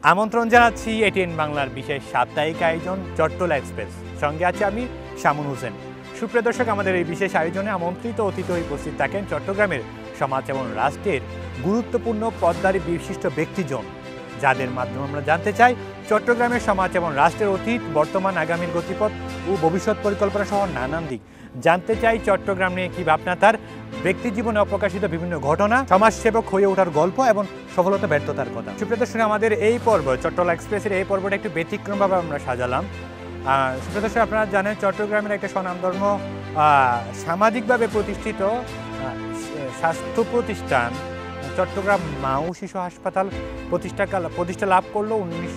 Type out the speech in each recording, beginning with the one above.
আমন্ত্রণ জানাচ্ছি এটিএন বাংলার বিশেষ সাপ্তাহিক আয়োজন চট্টলা এক্সপ্রেস। সঙ্গে আছে আমি শামুন হোসেন। সুপ্রিয় দর্শক, আমাদের এই বিশেষ আয়োজনে আমন্ত্রিত অতিথি হয়ে উপস্থিত থাকেন চট্টগ্রামের সমাজ এবং রাষ্ট্রের গুরুত্বপূর্ণ পদধারী বিশিষ্ট ব্যক্তিজন, যাদের মাধ্যমে আমরা জানতে চাই চট্টগ্রামের সমাজ এবং রাষ্ট্রের অতীত, বর্তমান, আগামীর গতিপথ ও ভবিষ্যৎ পরিকল্পনা সহ নানান দিক জানতে চাই। চট্টগ্রাম নিয়ে কী ভাবনা তার, ব্যক্তি জীবনে অপ্রকাশিত বিভিন্ন ঘটনা, সমাজসেবক হয়ে ওঠার গল্প এবং সফলতা ব্যর্থতার কথা। সুপ্রিয় দর্শক, আমাদের এই পর্ব চট্টলা এক্সপ্রেসের এই পর্বটা একটু ব্যতিক্রমভাবে আমরা সাজালাম। সুপ্রিয় দর্শক, আপনারা জানেন চট্টগ্রামের একটা স্বনামধন্য সামাজিকভাবে প্রতিষ্ঠিত স্বাস্থ্য প্রতিষ্ঠান চট্টগ্রাম মা ও শিশু হাসপাতাল প্রতিষ্ঠা লাভ করলো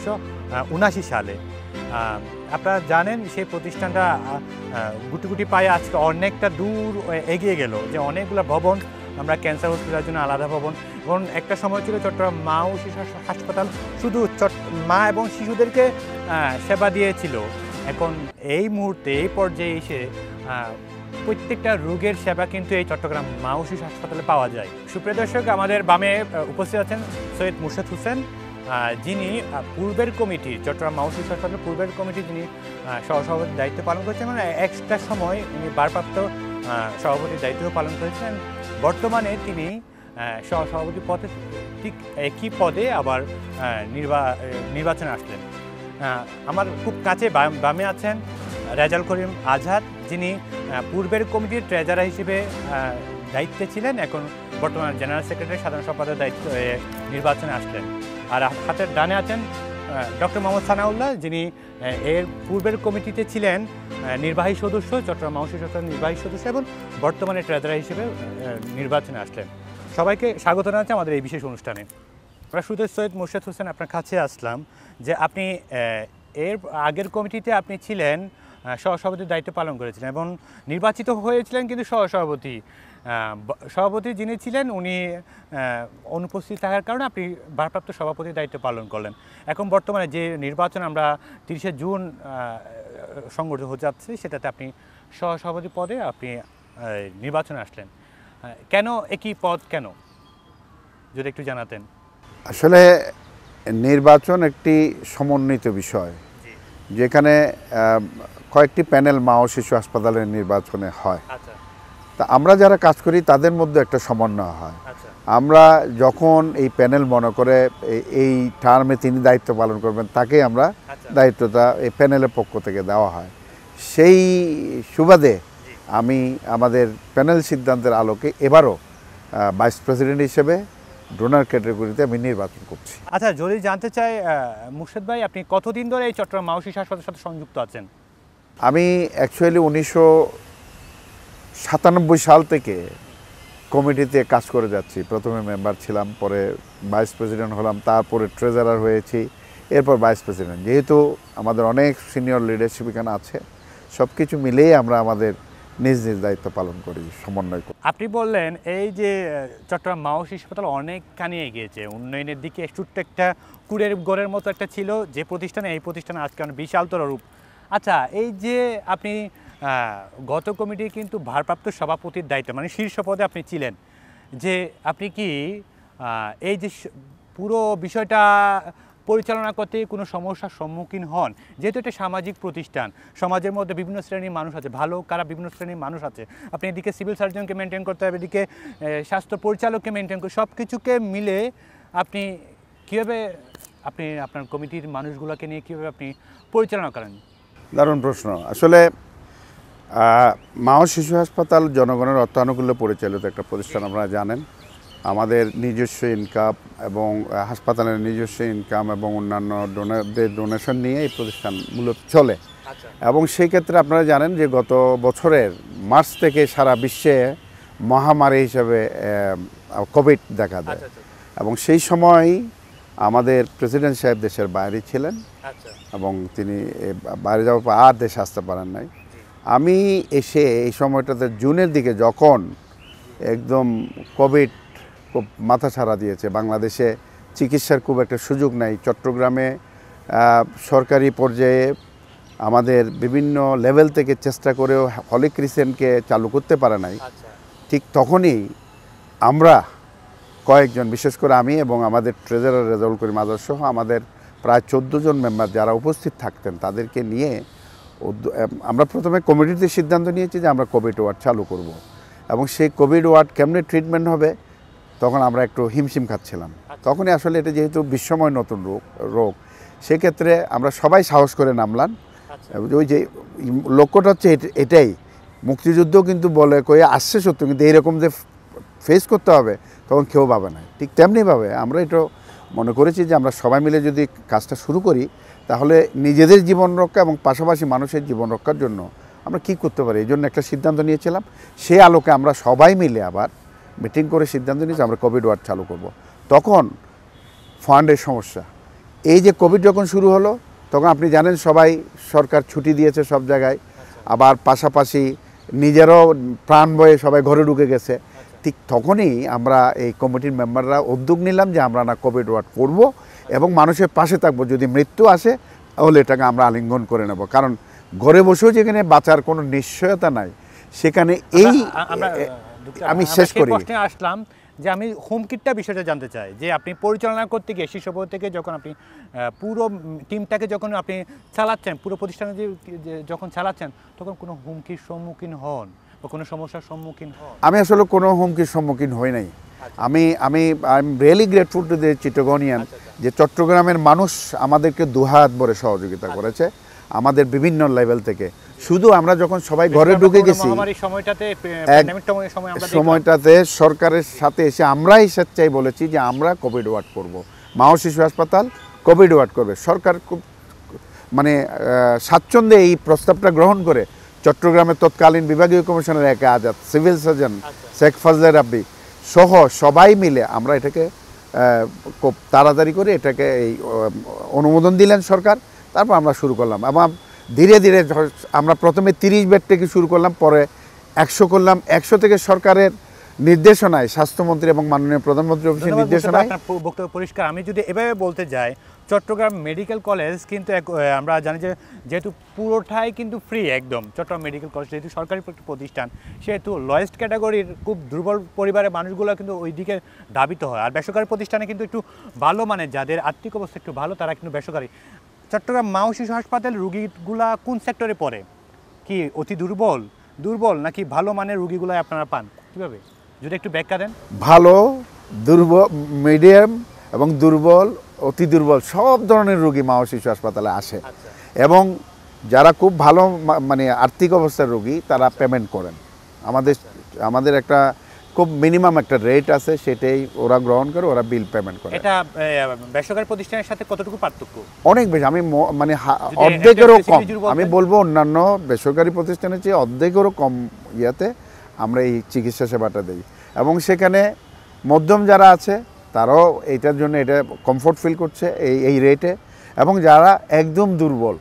1979 সালে। আপনারা জানেন সেই প্রতিষ্ঠানটা গুটি গুটি পায়ে আজকে অনেকটা দূর এগিয়ে গেল, যে অনেকগুলো ভবন, আমরা ক্যান্সার হসপিটালের জন্য আলাদা ভবন, এবং একটা সময় ছিল চট্টগ্রাম মা ও শিশু হাসপাতাল শুধু মা এবং শিশুদেরকে সেবা দিয়েছিল। এখন এই মুহূর্তে এই পর্যায়ে এসে প্রত্যেকটা রোগের সেবা কিন্তু এই চট্টগ্রাম মা ও শিশু হাসপাতালে পাওয়া যায়। সুপ্রিয় দর্শক, আমাদের বামে উপস্থিত আছেন সৈয়দ মুর্শেদ হোসেন, যিনি পূর্বের কমিটি চট্টগ্রাম মা ও শিশু হাসপাতালের পূর্বের কমিটি যিনি সহসভাপতির দায়িত্ব পালন করেছেন, মানে একটা সময় উনি ভারপ্রাপ্ত সভাপতির দায়িত্ব পালন করেছেন। বর্তমানে তিনি সহসভাপতি পদে ঠিক একই পদে আবার নির্বাচনে আসলেন। আমার খুব কাছে বামে আছেন রেজাল করিম আজাদ, যিনি পূর্বের কমিটির ট্রেজারার হিসেবে দায়িত্বে ছিলেন, এখন বর্তমানে জেনারেল সেক্রেটারি সাধারণ সম্পাদকের দায়িত্ব নির্বাচনে আসলেন। আর হাতের ডানে আছেন ডক্টর মোহাম্মদ সানাউল্লাহ, যিনি এর পূর্বের কমিটিতে ছিলেন নির্বাহী সদস্য, চট্টগ্রাম মা ও শিশু হাসপাতালের নির্বাহী সদস্য, এবং বর্তমানে ট্রেজারার হিসেবে নির্বাচনে আসলেন। সবাইকে স্বাগত জানাচ্ছি আমাদের এই বিশেষ অনুষ্ঠানে। আমরা শুধু সৈয়দ মুর্শেদ হোসেন আপনার কাছে আসলাম, যে আপনি এর আগের কমিটিতে আপনি ছিলেন, সহসভাপতির দায়িত্ব পালন করেছিলেন এবং নির্বাচিত হয়েছিলেন, কিন্তু সভাপতি যিনি ছিলেন উনি অনুপস্থিত থাকার কারণে আপনি ভারপ্রাপ্ত সভাপতির দায়িত্ব পালন করলেন। এখন বর্তমানে যে নির্বাচন আমরা 30শে জুন সংগঠিত হতে যাচ্ছে, সেটাতে আপনি সহসভাপতি পদে আপনি নির্বাচনে আসলেন। কেন একই পদ, কেন যদি একটু জানাতেন? আসলে নির্বাচন একটি সমন্বিত বিষয়, যেখানে কয়েকটি প্যানেল মা ও শিশু হাসপাতালের নির্বাচনে হয়। তা আমরা যারা কাজ করি তাদের মধ্যে একটা সমন্বয় হয়। আমরা যখন এই প্যানেল মনে করে এই টার্মে তিনি দায়িত্ব পালন করবেন, তাকে আমরা দায়িত্বটা এই প্যানেলের পক্ষ থেকে দেওয়া হয়। সেই সুবাদে আমি আমাদের প্যানেল সিদ্ধান্তের আলোকে এবারও ভাইস প্রেসিডেন্ট হিসেবে ডোনার ক্যাটাগরিতে আমি নির্বাচন করছি। আচ্ছা, যদি জানতে চাই মুর্শেদ ভাই, আপনি কতদিন ধরে এই চট্টগ্রাম মা ও শিশু হাসপাতালের সাথে সংযুক্ত আছেন? আমি অ্যাকচুয়ালি 1997 সাল থেকে কমিটিতে কাজ করে যাচ্ছি। প্রথমে মেম্বার ছিলাম, পরে ভাইস প্রেসিডেন্ট হলাম, তারপরে ট্রেজারার হয়েছি, এরপর ভাইস প্রেসিডেন্ট। যেহেতু আমাদের অনেক সিনিয়র লিডারশিপ এখানে আছে, সব কিছু মিলেই আমরা আমাদের নিজ নিজ দায়িত্ব পালন করি, সমন্বয় করি। আপনি বললেন এই যে চট্টগ্রাম মা ও শিশু হাসপাতাল অনেকখানি এগিয়েছে উন্নয়নের দিকে, ছোট্ট একটা কুড়ের গড়ের মতো একটা ছিল যে প্রতিষ্ঠানে, এই প্রতিষ্ঠানে আজকে অনেক বিশালতর রূপ। আচ্ছা, এই যে আপনি গত কমিটি কিন্তু ভারপ্রাপ্ত সভাপতির দায়িত্ব, মানে শীর্ষ পদে আপনি ছিলেন, যে আপনি কি এই যে পুরো বিষয়টা পরিচালনা করতে কোনো সমস্যার সম্মুখীন হন? যেহেতু এটা সামাজিক প্রতিষ্ঠান, সমাজের মধ্যে বিভিন্ন শ্রেণীর মানুষ আছে, ভালো খারাপ বিভিন্ন শ্রেণীর মানুষ আছে, আপনি এদিকে সিভিল সার্জনকে মেনটেন করতে হবে, এদিকে স্বাস্থ্য পরিচালককে মেনটেন করতে, সব কিছুকে মিলে আপনি কীভাবে আপনার কমিটির মানুষগুলোকে নিয়ে কীভাবে আপনি পরিচালনা করেন? দারুণ প্রশ্ন। আসলে মা ও শিশু হাসপাতাল জনগণের অর্থানুকূল্যে পরিচালিত একটা প্রতিষ্ঠান, আপনারা জানেন। আমাদের নিজস্ব ইনকাম এবং হাসপাতালের নিজস্ব ইনকাম এবং অন্যান্য ডোনারদের ডোনেশন নিয়ে এই প্রতিষ্ঠান মূলত চলে। এবং সেই ক্ষেত্রে আপনারা জানেন যে গত বছরের মার্চ থেকে সারা বিশ্বে মহামারী হিসেবে কোভিড দেখা দেয়, এবং সেই সময় আমাদের প্রেসিডেন্ট সাহেব দেশের বাইরে ছিলেন এবং তিনি বাইরে যাওয়ার পর আর দেশে আসতে পারেন নাই। আমি এসে এই সময়টাতে জুনের দিকে, যখন একদম কোভিড খুব মাথা ছাড়া দিয়েছে, বাংলাদেশে চিকিৎসার খুব একটা সুযোগ নাই, চট্টগ্রামে সরকারি পর্যায়ে আমাদের বিভিন্ন লেভেল থেকে চেষ্টা করেও হলি ক্রিসেন্টকে চালু করতে পারে নাই, ঠিক তখনই আমরা কয়েকজন, বিশেষ করে আমি এবং আমাদের ট্রেজারার রেজাউল করিম আজাদ সহ আমাদের প্রায় 14 জন মেম্বার যারা উপস্থিত থাকতেন তাদেরকে নিয়ে আমরা প্রথমে কমিটিতে সিদ্ধান্ত নিয়েছি যে আমরা কোভিড ওয়ার্ড চালু করব এবং সেই কোভিড ওয়ার্ড কেমনে ট্রিটমেন্ট হবে তখন আমরা একটু হিমশিম খাচ্ছিলাম। তখনই আসলে এটা যেহেতু বিশ্বময় নতুন রোগ সেক্ষেত্রে আমরা সবাই সাহস করে নামলাম। ওই যে লক্ষ্যটা হচ্ছে এটাই, মুক্তিযুদ্ধ কিন্তু বলে কয়ে আসছে সত্য, কিন্তু এইরকম যে ফেস করতে হবে তখন কেউ ভাবে না। ঠিক তেমনিভাবে আমরা এটা মনে করেছি যে আমরা সবাই মিলে যদি কাজটা শুরু করি তাহলে নিজেদের জীবন রক্ষা এবং পাশাপাশি মানুষের জীবন রক্ষার জন্য আমরা কী করতে পারি, এই জন্য একটা সিদ্ধান্ত নিয়েছিলাম। সেই আলোকে আমরা সবাই মিলে আবার মিটিং করে সিদ্ধান্ত নিয়েছি আমরা কোভিড ওয়ার্ড চালু করব। তখন ফান্ডের সমস্যা, এই যে কোভিড যখন শুরু হলো তখন আপনি জানেন সবাই সরকার ছুটি দিয়েছে সব জায়গায়, আবার পাশাপাশি নিজেরও প্রাণ বয়ে সবাই ঘরে ঢুকে গেছে। ঠিক তখনই আমরা এই কমিটির মেম্বাররা উদ্যোগ নিলাম যে আমরা না কোভিড ওয়ার্ড করব এবং মানুষের পাশে থাকবো, যদি মৃত্যু আসে তাহলে এটাকে আমরা আলিঙ্গন করে নেব। কারণ ঘরে বসেও যেখানে বাঁচার কোনো নিশ্চয়তা নাই সেখানে এই আমি শেষ করি আসলাম যে আমি হোম কিটটা বিষয়টা জানতে চাই যে আপনি পরিচালনা করতে গিয়ে শীর্ষ পদ থেকে যখন আপনি পুরো টিমটাকে যখন আপনি চালাচ্ছেন, পুরো প্রতিষ্ঠানে যখন চালাচ্ছেন তখন কোনো হুমকির সম্মুখীন হন বা কোনো সমস্যার সম্মুখীন হন? আমি আসলে কোনো হুমকির সম্মুখীন হই নাই। আমি I am really grateful to the Chittagonian যে চট্টগ্রামের মানুষ আমাদেরকে দুহাত ভরে সহযোগিতা করেছে আমাদের বিভিন্ন লেভেল থেকে। শুধু আমরা যখন সবাই ঘরে ঢুকে গেছি সময়টাতে সরকারের সাথে এসে আমরাই স্বেচ্ছায় বলেছি যে আমরা কোভিড ওয়ার্ড করব, মা ও শিশু হাসপাতাল কোভিড ওয়ার্ড করবে। সরকার খুব মানে স্বাচ্ছন্দ্যে এই প্রস্তাবটা গ্রহণ করে চট্টগ্রামের তৎকালীন বিভাগীয় commissioner A K Azad, civil surgeon Sheikh Fazle Rabbi সহ সবাই মিলে আমরা এটাকে খুব তাড়াতাড়ি করে এটাকে এই অনুমোদন দিলেন সরকার। তারপর আমরা শুরু করলাম এবং ধীরে ধীরে আমরা প্রথমে 30 বেড থেকে শুরু করলাম, পরে 100 করলাম। 100 থেকে সরকারের নির্দেশনায় স্বাস্থ্যমন্ত্রী এবং মাননীয় প্রধানমন্ত্রী অফিসের নির্দেশনায়। বক্তব্য পরিষ্কার। আমি যদি এভাবে বলতে যাই, চট্টগ্রাম মেডিকেল কলেজ কিন্তু আমরা জানি যে যেহেতু পুরোটাই কিন্তু ফ্রি একদম, চট্টগ্রাম মেডিকেল কলেজ যেহেতু সরকারি প্রতিষ্ঠান সেহেতু লোয়েস্ট ক্যাটাগরির খুব দুর্বল পরিবারের মানুষগুলো কিন্তু ওই দিকে ধাবিত হয়। আর বেসরকারি প্রতিষ্ঠানে কিন্তু একটু ভালো, মানে যাদের আর্থিক অবস্থা একটু ভালো তারা কিন্তু বেসরকারি। চট্টগ্রাম মা ও শিশু হাসপাতাল রুগীগুলা কোন সেক্টরে পড়ে? কি অতি দুর্বল নাকি ভালো মানের রুগীগুলো আপনারা পান? কীভাবে যদি একটু ব্যাখ্যা দেন। ভালো, দুর্বল, মিডিয়াম এবং দুর্বল, অতি দুর্বল সব ধরনের রুগী মা ও শিশু হাসপাতালে আসে। এবং যারা খুব ভালো মানে আর্থিক অবস্থার রুগী তারা পেমেন্ট করেন। আমাদের একটা খুব মিনিমাম একটা রেট আছে, সেটাই ওরা গ্রহণ করে, ওরা বিল পেমেন্ট করে। এটা বেসরকারি প্রতিষ্ঠানের সাথে কতটুকু পার্থক্য? অনেক বেশি, আমি মানে অর্ধেকেরও কম আমি বলবো। অন্যান্য বেসরকারি প্রতিষ্ঠানের চেয়ে অর্ধেকেরও কম ইয়াতে আমরা এই চিকিৎসা সেবাটা দিই। এবং সেখানে মধ্যম যারা আছে তারাও এইটার জন্য এটা কমফোর্ট ফিল করছে এই রেটে। এবং যারা একদম দুর্বল,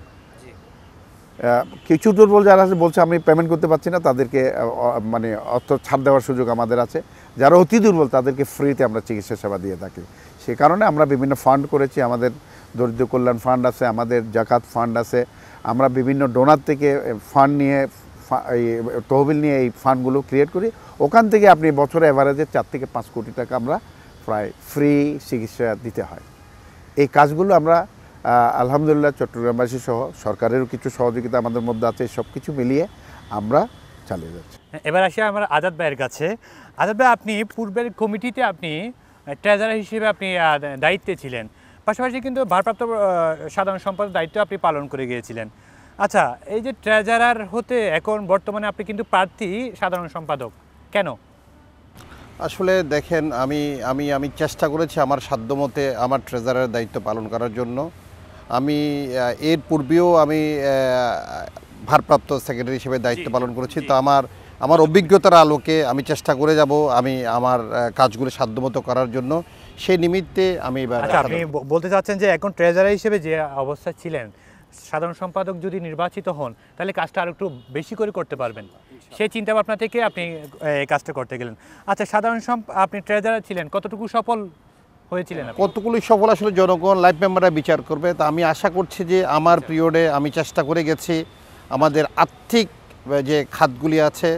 কিছু দুর্বল যারা আছে বলছে আমি পেমেন্ট করতে পারছি না, তাদেরকে মানে অর্থ ছাড় দেওয়ার সুযোগ আমাদের আছে। যারা অতি দুর্বল তাদেরকে ফ্রিতে আমরা চিকিৎসা সেবা দিয়ে থাকি। সে কারণে আমরা বিভিন্ন ফান্ড করেছি, আমাদের দরিদ্র কল্যাণ ফান্ড আছে, আমাদের জাকাত ফান্ড আছে। আমরা বিভিন্ন ডোনার থেকে ফান্ড নিয়ে এই তহবিল নিয়ে এই ফান্ডগুলো ক্রিয়েট করি। ওখান থেকে আপনি বছরে অ্যাভারেজে 4 থেকে 5 কোটি টাকা আমরা প্রায় ফ্রি চিকিৎসা দিতে হয়। এই কাজগুলো আমরা আলহামদুলিল্লাহ চট্টগ্রামবাসী সহ সরকারেরও কিছু সহযোগিতা আমাদের মধ্যে আছে, সব কিছু মিলিয়ে আমরা চালিয়ে যাচ্ছি। এবার আসি আমার আজাদ ভাইয়ের কাছে। আজাদ ভাই, আপনি পূর্বের কমিটিতে আপনি ট্রেজারার হিসেবে আপনি দায়িত্বে ছিলেন, পাশাপাশি কিন্তু ভারপ্রাপ্ত সাধারণ সম্পাদক দায়িত্ব আপনি পালন করে গিয়েছিলেন। আচ্ছা, এই যে ট্রেজারার হতে এখন বর্তমানে আপনি কিন্তু প্রার্থী সাধারণ সম্পাদক, কেন? আসলে দেখেন, আমি চেষ্টা করেছি আমার সাধ্যমতে আমার ট্রেজারারের দায়িত্ব পালন করার জন্য। আমি এর পূর্বেও আমি ভারপ্রাপ্ত সেক্রেটারি হিসেবে দায়িত্ব পালন করেছি। তো আমার অভিজ্ঞতার আলোকে আমি চেষ্টা করে যাব আমি আমার কাজগুলো সাধ্যমতো করার জন্য। সেই নিমিত্তে আমি এবার। আপনি বলতে চাচ্ছেন যে এখন ট্রেজারার হিসেবে যে অবস্থা ছিলেন, সাধারণ সম্পাদক যদি নির্বাচিত হন তাহলে কাজটা আর একটু বেশি করে করতে পারবেন, সেই চিন্তা ভাবনা থেকে আপনি এই কাজটা করতে গেলেন। আচ্ছা, আপনি ট্রেজারার ছিলেন, কতটুকু সফল হয়েছিলেন? কতগুলি সফল আসলে জনগণ লাইভ মেম্বাররা বিচার করবে। তা আমি আশা করছি যে আমার পিরিয়ডে আমি চেষ্টা করে গেছি আমাদের আর্থিক যে খাতগুলি আছে,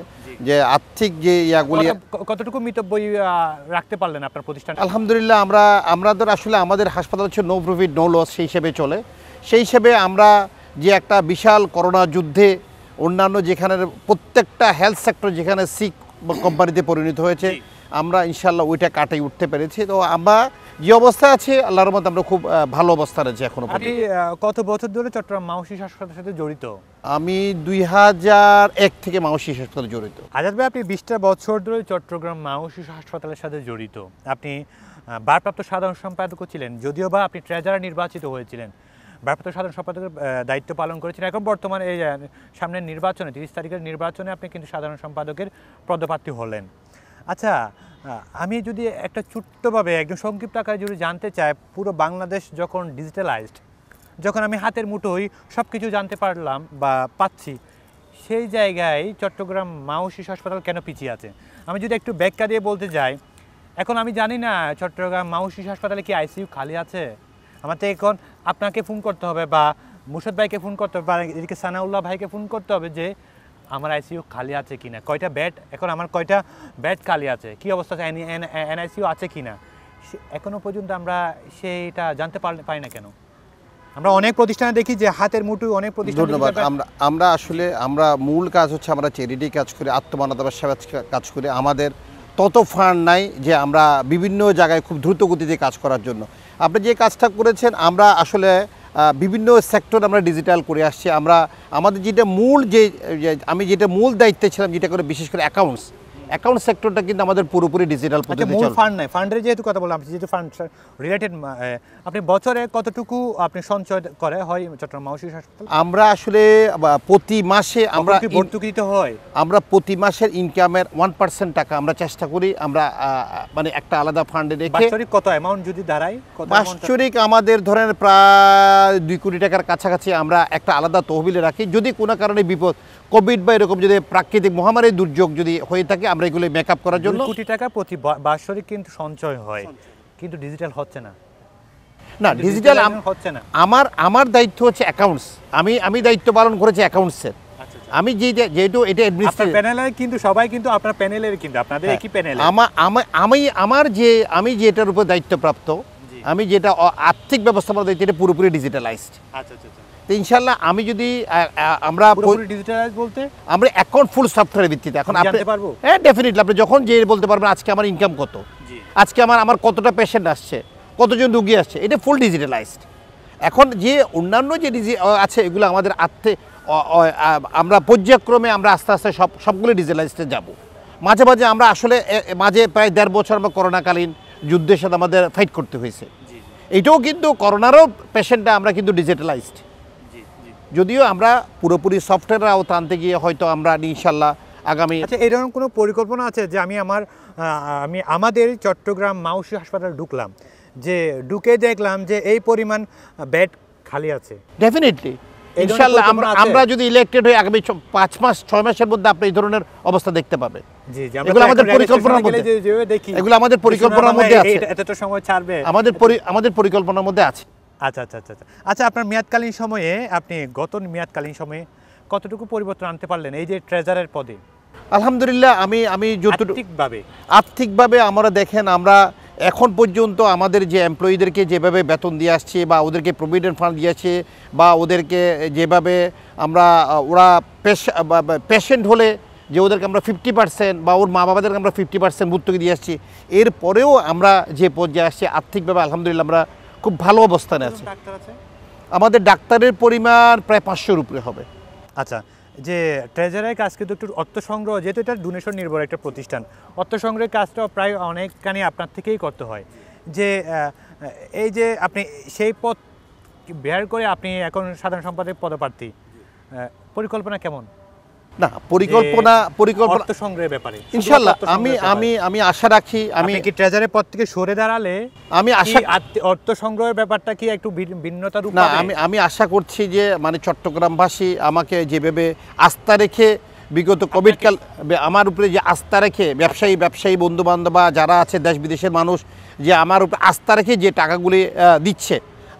যে আর্থিক যে ইয়াগুলি কতটুকু মিতব্য রাখতে পারলেন আপনার প্রতিষ্ঠান? আলহামদুলিল্লাহ আমাদের আসলে আমাদের হাসপাতাল হচ্ছে নো প্রফিট নো লস সেই হিসেবে চলে। সেই হিসেবে আমরা যে একটা বিশাল করোনা যুদ্ধে অন্যান্য যেখানে প্রত্যেকটা হেলথ সেক্টর যেখানে সিক কোম্পানিতে পরিণত হয়েছে আমরা ইনশাল্লাহ ওইটা কাটাই উঠতে পেরেছি। তো আমরা যে অবস্থা আছে আল্লাহর রহমতে আমরা খুব ভালো অবস্থানে আছি এখনো পর্যন্ত। আপনি কত বছর ধরে চট্টগ্রাম মাও শিশু হাসপাতালের সাথে জড়িত? আমি 2001 থেকে মাও শিশু হাসপাতালে জড়িত। আজাদ ভাই, আপনি 20টা বছর ধরে চট্টগ্রাম মাও শিশু হাসপাতালের সাথে জড়িত। আপনি ভারপ্রাপ্ত সাধারণ সম্পাদকও ছিলেন, যদিও বা আপনি ট্রেজারার নির্বাচিত হয়েছিলেন, ভারপ্রাপ্ত সাধারণ সম্পাদকের দায়িত্ব পালন করেছেন। এখন বর্তমানে এই সামনের নির্বাচনে 30 তারিখের নির্বাচনে আপনি কিন্তু সাধারণ সম্পাদকের পদপ্রার্থী হলেন। আচ্ছা, আমি যদি একটা ছোট্টভাবে একদম সংক্ষিপ্ত আকারে যদি জানতে চাই, পুরো বাংলাদেশ যখন ডিজিটালাইজড, যখন আমি হাতের মুঠোয় সব কিছু জানতে পারলাম বা পাচ্ছি, সেই জায়গায় চট্টগ্রাম মাও শিশু হাসপাতাল কেন পিছিয়ে আছে? আমি যদি একটু ব্যাখ্যা দিয়ে বলতে যাই, এখন আমি জানি না চট্টগ্রাম মাও শিশু হাসপাতালে কি আইসিইউ খালি আছে। আমাকে এখন আপনাকে ফোন করতে হবে বা মুর্শদ ভাইকে ফোন করতে হবে বা এদিকে সানাউল্লাহ ভাইকে ফোন করতে হবে যে আমার আইসিইউ খালি আছে কিনা, কয়টা বেড, এখন আমার কয়টা বেড খালি আছে, কি অবস্থা আছে, এনআইসিইউ আছে কিনা, এখনো পর্যন্ত আমরা সেইটা জানতে পারি না কেন? আমরা অনেক প্রতিষ্ঠানে দেখি যে হাতের মুঠোয় অনেক প্রতিষ্ঠান। ধন্যবাদ। আমরা আসলে আমরা মূল কাজ হচ্ছে আমরা চ্যারিটি কাজ করি, আত্মমানবতার সেবা কাজ করি। আমাদের তত ফান্ড নাই যে আমরা বিভিন্ন জায়গায় খুব দ্রুত গতিতে কাজ করার জন্য। আপনি যে কাজটা করেছেন, আমরা আসলে বিভিন্ন সেক্টর আমরা ডিজিটাল করে আসছি। আমাদের যেটা মূল আমি যেটা মূল দায়িত্বে ছিলাম, যেটা করে বিশেষ করে অ্যাকাউন্ট সেক্টরটা কিন্তু আমাদের পুরোপুরি ডিজিটাল পদ্ধতিতে চলে। ফান্ড নাই, ফান্ডের যেহেতু কথা বললাম, যেহেতু ফান্ড রিলেটেড, আপনি বছরে কতটুকু আপনি সঞ্চয় করে হয় চট্টগ্রাম মাও শিশু হাসপাতাল? আমরা আসলে প্রতি মাসে আমরা ভর্তুকি দিতে হয়, আমরা প্রতি মাসের ইনকামের 1% টাকা আমরা চেষ্টা করি আমরা মানে একটা আলাদা ফান্ডে রেখে। বাৎসরিক কত অ্যামাউন্ট যদি দাঁড়ায়? বাৎসরিক আমাদের ধরেন প্রায় 2 কোটি টাকার কাছাকাছি আমরা একটা আলাদা তহবিলে রাখি। যদি কোনো কারণে বিপদ, কোভিড বা এরকম যদি প্রাকৃতিক মহামারী দুর্যোগ যদি হয়ে থাকে, আমরা এগুলো মেকআপ করার জন্য 2 কোটি টাকা প্রতি বাৎসরিক কিন্তু সঞ্চয় হয়, কিন্তু ডিজিটাল হচ্ছে না। না, ডিজিটাল হচ্ছে না। আমার দায়িত্ব হচ্ছে অ্যাকাউন্টস, আমি দায়িত্ব পালন করেছি অ্যাকাউন্টসের। আমি যেহেতু এটা অ্যাডমিনিস্ট্রেটর প্যানেলে কিন্তু সবাই কিন্তু আপনার প্যানেলের, কিন্তু আপনাদের একই প্যানেল। আমি যেটার উপর দায়িত্বপ্রাপ্ত, আমি যেটা আর্থিক ব্যবস্থাপনার দায়িত্ব, এটা পুরোপুরি ডিজিটালাইজড। আচ্ছা আচ্ছা। তো ইনশাআল্লাহ আমি যদি আমরা পুরোপুরি ডিজিটালাইজ বলতে আমরা অ্যাকাউন্ট ফুল সফটওয়্যারের ভিত্তিতে এখন জানতে পারবো। হ্যাঁ, ডেফিনেটলি আপনি যখন যে বলতে পারবেন আজকে আমার ইনকাম কত, আজকে আমার কতটা পেশেন্ট আসছে, কতজন রুগী আসছে, এটা ফুল ডিজিটালাইজড। এখন যে অন্যান্য যে আছে এগুলো আমাদের আমরা পর্যায়ক্রমে আমরা আস্তে আস্তে সবগুলো ডিজিটালাইজডে যাব। মাঝে মাঝে আমরা আসলে প্রায় 1.5 বছর আমরা করোনাকালীন যুদ্ধের সাথে আমাদের ফাইট করতে হয়েছে। এটাও কিন্তু করোনারও পেশেন্টটা আমরা কিন্তু ডিজিটালাইজড, যদিও আমরা পুরোপুরি সফটওয়্যার আওতা আনতে গিয়ে হয়তো আমরা ইনশাল্লাহ আগামী। আচ্ছা, এরকম কোনো পরিকল্পনা আছে যে আমি আমাদের চট্টগ্রাম মাও শিশু হাসপাতালে ঢুকলাম, যে ঢুকে দেখলাম যে এই পরিমাণ বেড খালি আছে? ডেফিনেটলি ইনশাআল্লাহ আমরা যদি ইলেক্টেড হই আগামী 5 মাস 6 মাসের মধ্যে আপনি এই ধরনের অবস্থা দেখতে পাবে। জি জি, এগুলো আমাদের পরিকল্পনার মধ্যে, এগুলো আমাদের পরিকল্পনার মধ্যে আছে। এতটা সময় ছাড়বে আমাদের পরিকল্পনার মধ্যে আছে। আচ্ছা আচ্ছা আচ্ছা আচ্ছা। আপনার মেয়াদকালীন সময়ে, আপনি গত মেয়াদকালীন সময়ে কতটুকু পরিবর্তন আনতে পারলেন এই যে ট্রেজারার পদে? আলহামদুলিল্লাহ আমি যতটুকু আর্থিকভাবে আমরা দেখেন, আমরা এখন পর্যন্ত আমাদের যে এমপ্লয়িদেরকে যেভাবে বেতন দিয়ে আসছে বা ওদেরকে প্রভিডেন্ট ফান্ড দিয়েছে বা ওদেরকে যেভাবে আমরা ওরা পেশেন্ট হলে যে ওদেরকে আমরা 50% বা ওর মা বাবাদেরকে আমরা 50% ভর্তুকি দিয়ে আসছি, এরপরেও আমরা যে পর্যায়ে আসছি আর্থিকভাবে আলহামদুলিল্লাহ আমরা খুব ভালো অবস্থানে আছি। আমাদের ডাক্তারের পরিমাণ প্রায় 500-এর উপরে হবে। আচ্ছা, যে ট্রেজারের কাজ কিন্তু একটু অর্থ সংগ্রহ, যেহেতু এটা ডোনেশন নির্ভর একটা প্রতিষ্ঠান, অর্থ সংগ্রহের কাজটা প্রায় অনেকখানি আপনার থেকেই করতে হয়। যে এই যে আপনি সেই পদ বের করে আপনি এখন সাধারণ সম্পাদক পদপ্রার্থী, পরিকল্পনা কেমন? না, পরিকল্পনা অর্থ সংগ্রহের ব্যাপারে ইনশাআল্লাহ আমি আশা রাখি, আমি কি ট্রেজারের পদ থেকে সরে দাঁড়ালে আমি আশা অর্থ সংগ্রহের ব্যাপারটা কি একটু ভিন্নতা রূপ না, আমি আশা করছি যে মানে চট্টগ্রামবাসী আমাকে যেভাবে আস্থা রেখে বিগত কোভিড কাল আমার উপরে যে আস্থা রেখে ব্যবসায়ী বন্ধুবান্ধব যারা আছে দেশ বিদেশের মানুষ, যে আমার উপরে আস্থা রেখে যে টাকাগুলি দিচ্ছে,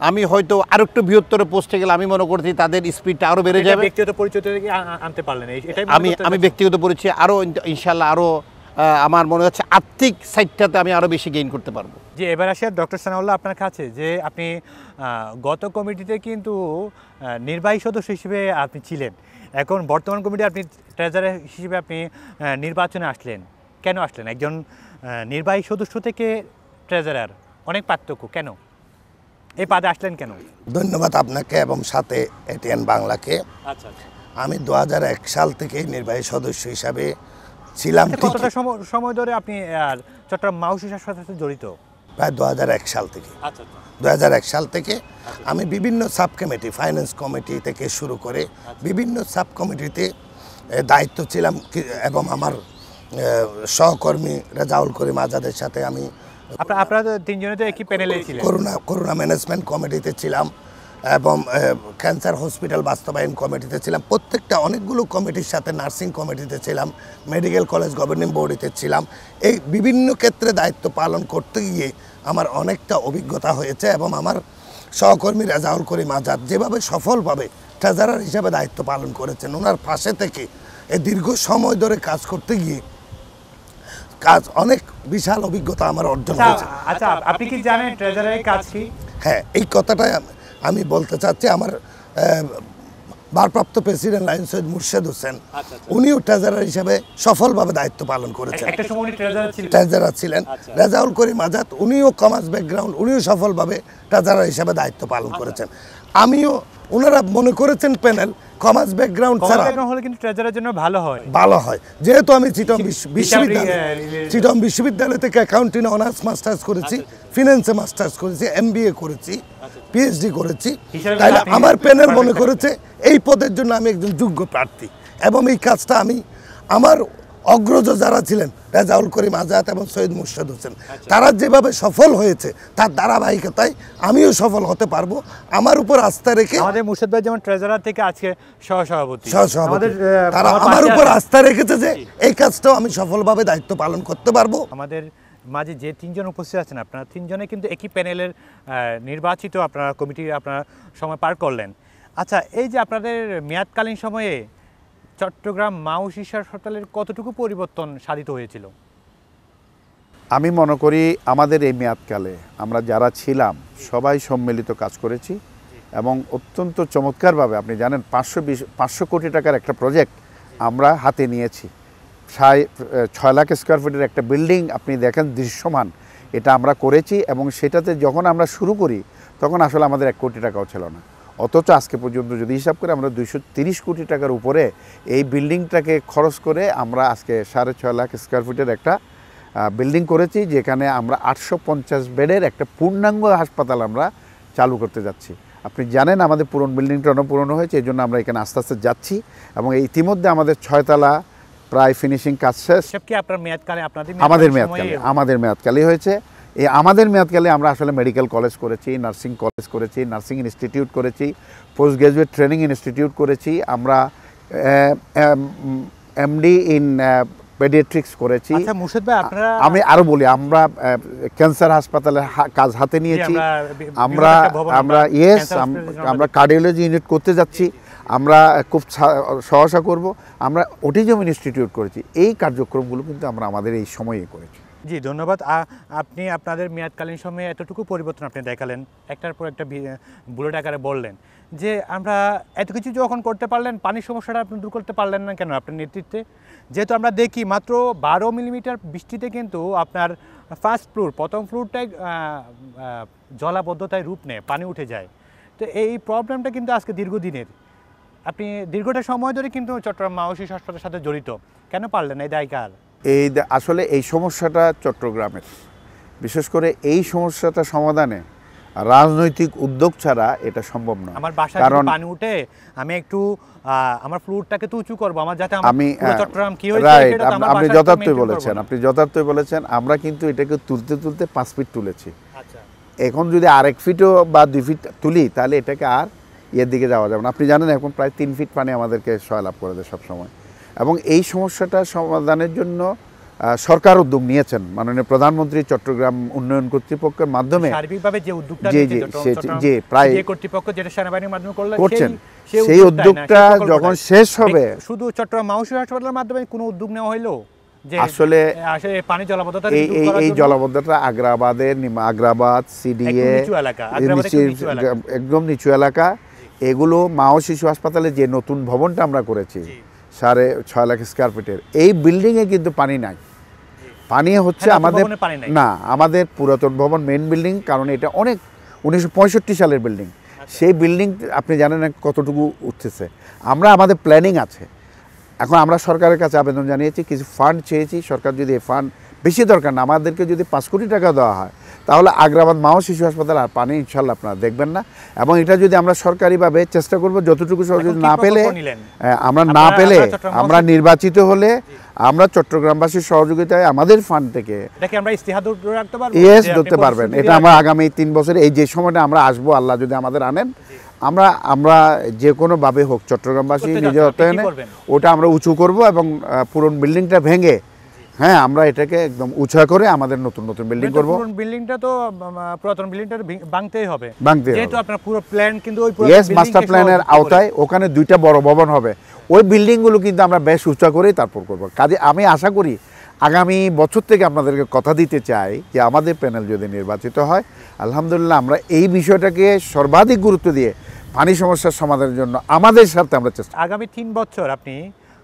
আমি হয়তো আরো একটু বৃহত্তর পোস্টে গেলে আমি মনে করছি তাদের স্পিডটা আরো বেড়ে যাবে। ব্যক্তিগত পরিচয় থেকে আনতে পারলেন, এটাই আমি ব্যক্তিগত পরিচয় আরো ইনশাআল্লাহ আরো আমার মনে হচ্ছে আর্থিক সাইডটাতে আমি আরো বেশি গেইন করতে পারবো। যে এবার আসি ডক্টর সানাউল্লাহ আপনার কাছে, যে আপনি গত কমিটিতে কিন্তু নির্বাহী সদস্য হিসেবে আপনি ছিলেন, এখন বর্তমান কমিটি আপনি ট্রেজারার হিসেবে আপনি নির্বাচনে আসলেন, কেন আসলেন? একজন নির্বাহী সদস্য থেকে ট্রেজারার অনেক পার্থক্য, কেন এই পদে আসলেন কেন? ধন্যবাদ আপনাকে এবং সাথে এটিএন বাংলাকে। আচ্ছা, আমি 2001 সাল থেকে নির্বাহী সদস্য হিসাবে ছিলাম। কতটা সময় ধরে আপনি চট্টগ্রাম মাউসি হাসপাতালের সাথে জড়িত? প্রায় 2001 সাল থেকে। আচ্ছা, 2001 সাল থেকে আমি বিভিন্ন সাব কমিটি, ফাইন্যান্স কমিটি থেকে শুরু করে বিভিন্ন সাব কমিটিতে দায়িত্ব ছিলাম এবং আমার সহকর্মী রেজাউল করিম আজাদের সাথে আমি আপনারা তিনজনে তো একই প্যানেলে ছিলেন। করোনা ম্যানেজমেন্ট কমিটিতে ছিলাম এবং ক্যান্সার হসপিটাল বাস্তবায়ন কমিটিতে ছিলাম। প্রত্যেকটা অনেকগুলো কমিটির সাথে নার্সিং কমিটিতে ছিলাম, মেডিকেল কলেজ গভর্নিং বডিতে ছিলাম। এই বিভিন্ন ক্ষেত্রে দায়িত্ব পালন করতে গিয়ে আমার অনেকটা অভিজ্ঞতা হয়েছে এবং আমার সহকর্মী রেজাউল করিম আজাদ যেভাবে সফলভাবে ট্রেজারার হিসাবে দায়িত্ব পালন করেছেন, ওনার পাশে থেকে এই দীর্ঘ সময় ধরে কাজ করতে গিয়ে অনেক বিশাল অভিজ্ঞতা আমার অর্জন হয়েছে। আচ্ছা, আপনি কি জানেন ট্রেজারারের কাজ কি? হ্যাঁ, এই কথাটাই আমি বলতে চাচ্ছি। আমার ভারপ্রাপ্ত প্রেসিডেন্ট লাইন সৈয়দ মুর্শেদ হোসেন, উনিও ট্রেজারার হিসেবে সফলভাবে দায়িত্ব পালন করেছেন, ট্রেজারার ছিলেন। রেজাউল করিম আজাদ, উনিও কমার্স ব্যাকগ্রাউন্ড, উনিও সফলভাবে ট্রেজারার হিসেবে দায়িত্ব পালন করেছেন। আমিও, ওনারা মনে করেছেন প্যানেল কমার্স ব্যাকগ্রাউন্ড ছাড়া হলে কিন্তু ট্রেজারারের জন্য ভালো হয়। যেহেতু আমি চিটং বিশ্ববিদ্যালয় থেকে অ্যাকাউন্টিং অনার্স মাস্টার্স করেছি, ফিনান্সে মাস্টার্স করেছি, MBA করেছি, PhD করেছি, তাই আমার প্যানেল মনে করেছে এই পদের জন্য আমি একজন যোগ্য প্রার্থী এবং এই কাজটা আমি আমার অগ্রজ যারা ছিলেন রেজাউল করিম আজাদ এবং সৈয়দ মুর্শেদ হোসেন, তারা যেভাবে সফল হয়েছে তার ধারাবাহিকতায় আমিও সফল হতে পারবো আমার উপর আস্থা রেখে। আমাদের মুর্শেদ ভাই যেমন ট্রেজারার থেকে আজকে সহসভাপতি, তারা আমার উপর আস্থা রেখেছে যে এই কাজটাও আমি সফলভাবে দায়িত্ব পালন করতে পারবো। আমাদের মাঝে যে তিনজন উপস্থিত আছেন, আপনারা তিনজনে কিন্তু একই প্যানেলের নির্বাচিত, আপনারা কমিটির আপনারা সময় পার করলেন। আচ্ছা, এই যে আপনাদের মেয়াদকালীন সময়ে চট্টগ্রাম মাউসি হাসপাতালের কতটুকু পরিবর্তন সাধিত হয়েছিল? আমি মনে করি আমাদের এই মেয়াদকালে আমরা যারা ছিলাম সবাই সম্মিলিত কাজ করেছি এবং অত্যন্ত চমৎকারভাবে, আপনি জানেন 500 কোটি টাকার একটা প্রজেক্ট আমরা হাতে নিয়েছি। 6 লাখ স্কোয়ার ফিটের একটা বিল্ডিং আপনি দেখেন দৃশ্যমান, এটা আমরা করেছি এবং সেটাতে যখন আমরা শুরু করি তখন আসলে আমাদের 1 কোটি টাকাও ছিল না। অথচ আজকে পর্যন্ত যদি হিসাব করে আমরা 230 কোটি টাকার উপরে এই বিল্ডিংটাকে খরচ করে আমরা আজকে 6.5 লাখ স্কোয়ার ফিটের একটা বিল্ডিং করেছি, যেখানে আমরা 850 বেডের একটা পূর্ণাঙ্গ হাসপাতাল আমরা চালু করতে যাচ্ছি। আপনি জানেন আমাদের পুরনো বিল্ডিংটা পুরনো হয়েছে, এই জন্য আমরা এখানে আস্তে আস্তে যাচ্ছি এবং ইতিমধ্যে আমাদের 6 তলা প্রায় ফিনিশিং কাজ শেষ। আমাদের মেয়াদকালে হয়েছে। এই আমাদের মেয়াদকালে আমরা আসলে মেডিকেল কলেজ করেছি, নার্সিং কলেজ করেছি, নার্সিং ইনস্টিটিউট করেছি, পোস্ট গ্রাজুয়েট ট্রেনিং ইনস্টিটিউট করেছি, আমরা MD ইন পেডিয়াট্রিক্স করেছি। আচ্ছা মুর্শেদ ভাই, আপনারা, আমি আরো বলি, আমরা ক্যান্সার হাসপাতালে কাজ হাতে নিয়েছি, আমরা কার্ডিওলজি ইউনিট করতে যাচ্ছি, আমরা খুব সহায়তা করব, আমরা অটিজম ইনস্টিটিউট করেছি। এই কার্যক্রমগুলো কিন্তু আমরা আমাদের এই সময়ে করেছি। জি ধন্যবাদ। আপনি আপনাদের মেয়াদকালীন সময়ে এতটুকু পরিবর্তন আপনি দেখালেন, একটার পর একটা বুলেট আকারে বললেন যে আমরা এত কিছু যখন করতে পারলেন, পানির সমস্যাটা আপনি দূর করতে পারলেন না কেন আপনার নেতৃত্বে? যেহেতু আমরা দেখি মাত্র 12 মিলিমিটার বৃষ্টিতে কিন্তু আপনার ফার্স্ট ফ্লোর, প্রথম ফ্লোরটাই জলাবদ্ধতায় রূপ নেয়, পানি উঠে যায়। তো এই প্রবলেমটা কিন্তু আজকে দীর্ঘদিনের, আপনি দীর্ঘটা সময় ধরে কিন্তু চট্টগ্রাম মাউসি হাসপাতালের সাথে জড়িত, কেন পারলেন? এই দায় কার? আসলে এই সমস্যাটা চট্টগ্রামের, বিশেষ করে এই সমস্যাটা সমাধানে রাজনৈতিক উদ্যোগ ছাড়া এটা সম্ভব নয়। আমার বাসায় কারণ পানি উঠে, আমি একটু আমার ফ্লোরটাকে তো উঁচু করব, আমার যাতে আমি চট্টগ্রাম কি হয়েছে সেটা আমার আপনি যথার্থই বলেছেন, আমরা কিন্তু এটাকে তুলতে 5 ফিট তুলেছি। আচ্ছা, এখন যদি আরেক ফিটও বা 2 ফিট তুলি তাহলে এটাকে আর এর দিকে যাওয়া যাবে না। আপনি জানেন এখন প্রায় 3 ফিট পানি আমাদেরকে সহায়তা করে দেয় সবসময়। এবং এই সমস্যাটা সমাধানের জন্য সরকার উদ্যোগ নিয়েছেন, মাননীয় প্রধানমন্ত্রী চট্টগ্রাম উন্নয়ন কর্তৃপক্ষের মাধ্যমে সার্বিকভাবে যে উদ্যোগটা যে প্রায় কর্তৃপক্ষ যেটা সেনাবাহিনীর মাধ্যমে করছেন, সেই উদ্যোগটা যখন শেষ হবে, শুধু চট্টগ্রাম মহসিন হাসপাতালের মাধ্যমে কোনো উদ্যোগ নেওয়া হইলো যে আসলে পানি জলাবদ্ধতা এই জলাবদ্ধতা আগ্রাবাদ সিডিএ একদম নিচু এলাকা, এগুলো মা ও শিশু হাসপাতালে যে নতুন ভবনটা আমরা করেছি 6.5 লাখ স্কয়ার ফিটের, এই বিল্ডিংয়ে কিন্তু পানি নাই। পানি হচ্ছে আমাদের না, আমাদের পুরাতন ভবন মেইন বিল্ডিং, কারণ এটা অনেক 1965 সালের বিল্ডিং। সেই বিল্ডিং আপনি জানেন না কতটুকু উঠতেছে। আমরা আমাদের প্ল্যানিং আছে, এখন আমরা সরকারের কাছে আবেদন জানিয়েছি, কিছু ফান্ড চেয়েছি। সরকার যদি এই ফান্ড, বেশি দরকার না, আমাদেরকে যদি 5 কোটি টাকা দেওয়া হয়, তাহলে আগ্রাবাদ মা ও শিশু হাসপাতাল আর পানি ইনশাল্লাহ আপনারা দেখবেন না। এবং এটা যদি আমরা সরকারিভাবে চেষ্টা করব, যতটুকু সহযোগিতা না পেলে আমরা নির্বাচিত হলে আমরা চট্টগ্রামবাসীর সহযোগিতায় আমাদের ফান্ড থেকে ধরতে পারবেন। এটা আমরা আগামী 3 বছরে এই যে সময়টা আমরা আসবো, আল্লাহ যদি আমাদের আনেন, আমরা যে কোনোভাবে হোক চট্টগ্রামবাসী নিজের অর্থায়নে ওটা আমরা উঁচু করব এবং পুরনো বিল্ডিংটা ভেঙে আমরা এটাকে একদম উঁচা করে আমাদের নতুন বিল্ডিং করব। পুরনো বিল্ডিংটা তো পুরাতন বিল্ডিংটা ভাঙতেই হবে, যেহেতু আপনার পুরো প্ল্যান কিন্তু ওই মাস্টার প্ল্যানের আওতায় ওখানে 2টা বড় ভবন হবে। ওই বিল্ডিংগুলো কিন্তু আমরা বেশ উঁচা করেই তারপর করব। কাজে আমি আশা করি আগামী বছর থেকে আপনাদেরকে কথা দিতে চাই যে আমাদের প্যানেল যদি নির্বাচিত হয়, আলহামদুলিল্লাহ আমরা এই বিষয়টাকে সর্বাধিক গুরুত্ব দিয়ে পানি সমস্যার সমাধানের জন্য আমাদের সাথে আমরা চেষ্টা। আগামী 3 বছর আপনি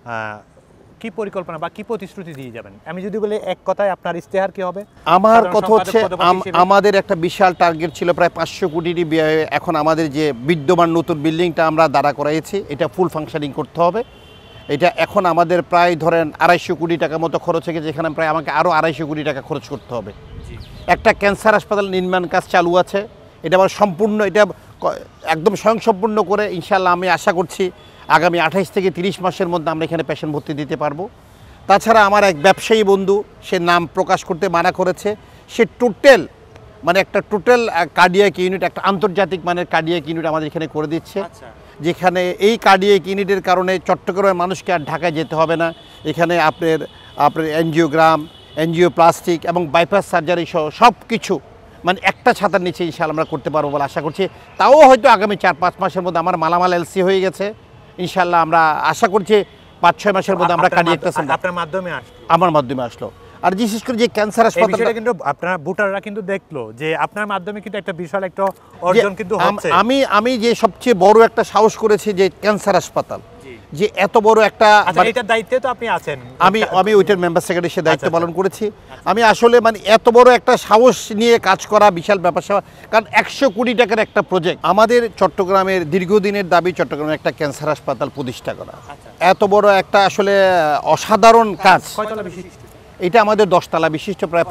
কি পরিকল্পনা বা কি প্রতিশ্রুতি দিয়ে যাবেন? আমি যদি বলি এক কথায় আপনার ইশতেহার কি হবে? আমার কথা হচ্ছে আমাদের একটা বিশাল টার্গেট ছিল প্রায় 500 কোটি ব্যয়ে। এখন আমাদের যে বিদ্যমান নতুন বিল্ডিংটা আমরা দাঁড়া করাইছি, এটা ফুল ফাংশনিং করতে হবে। এটা এখন আমাদের প্রায় ধরেন 250 কোটি টাকা মতো খরচ হয়ে গেছে, যেখানে প্রায় আমাকে আরও 250 কোটি টাকা খরচ করতে হবে। একটা ক্যান্সার হাসপাতাল নির্মাণ কাজ চালু আছে, এটা আবার সম্পূর্ণ, এটা একদম স্বয়ংসম্পূর্ণ করে ইনশাল্লাহ আমি আশা করছি আগামী 28 থেকে 30 মাসের মধ্যে আমরা এখানে পেশেন্ট ভর্তি দিতে পারবো। তাছাড়া আমার এক ব্যবসায়ী বন্ধু, সে নাম প্রকাশ করতে মানা করেছে, সে একটা টোটাল কার্ডিয়াক ইউনিট, একটা আন্তর্জাতিক মানের কার্ডিয়াক ইউনিট আমাদের এখানে করে দিচ্ছে। যেখানে এই কার্ডিয়াক ইউনিটের কারণে চট্টগ্রামের মানুষকে আর ঢাকায় যেতে হবে না। এখানে আপনার এনজিওগ্রাম, এনজিওপ্লাস্টিক এবং বাইপাস সার্জারি সহ সব কিছু একটা ছাতার নিচে ইনশাআল্লাহ আমরা করতে পারবো বলে আশা করছি। তাও হয়তো আগামী 4-5 মাসের মধ্যে আমার মালামাল এলসি হয়ে গেছে, ইনশাআল্লাহ আমরা আশা করছি 5-6 মাসের মধ্যে আমরা কার্ডিয়াকটা আপনার মাধ্যমে আসলো, আমার মাধ্যমে আসলো। আর বিশেষ করে যে ক্যান্সার হাসপাতালটা কিন্তু আপনারা ভোটাররা কিন্তু দেখলো যে আপনার মাধ্যমে কিন্তু একটা বিশাল একটা অর্জন কিন্তু হচ্ছে। আমি যে সবচেয়ে বড় একটা সাহস করেছি যে ক্যান্সার হাসপাতাল, যে এত বড় একটা, এটার দায়িত্বে তো আপনি আছেন। আমি ওইটার মেম্বার সেক্রেটারি সে দায়িত্ব পালন করেছি। আমি আসলে এত বড় একটা সাহস নিয়ে কাজ করা বিশাল ব্যাপার, কারণ 100 কোটি টাকার একটা প্রজেক্ট। আমাদের চট্টগ্রামের দীর্ঘদিনের দাবি চট্টগ্রামে একটা ক্যান্সার হাসপাতাল প্রতিষ্ঠা করা। এত বড় একটা আসলে অসাধারণ কাজ। এটা আমাদের 10 তলা বিশিষ্ট, প্রায়